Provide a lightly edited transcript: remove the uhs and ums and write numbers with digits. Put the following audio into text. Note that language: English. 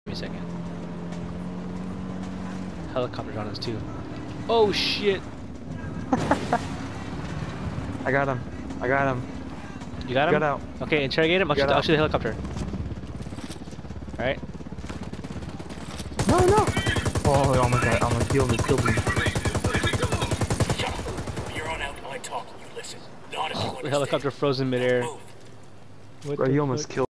me a second. Helicopters on us too. Oh shit! I got him. I got him. You got him? Got out. Okay, interrogate him. I'll shoot the helicopter. Alright. No, no! Oh, oh my god, I'm gonna kill me, kill me. Shut up. You're on out, I talk, you listen. Not if you The helicopter frozen midair. Bro, he almost killed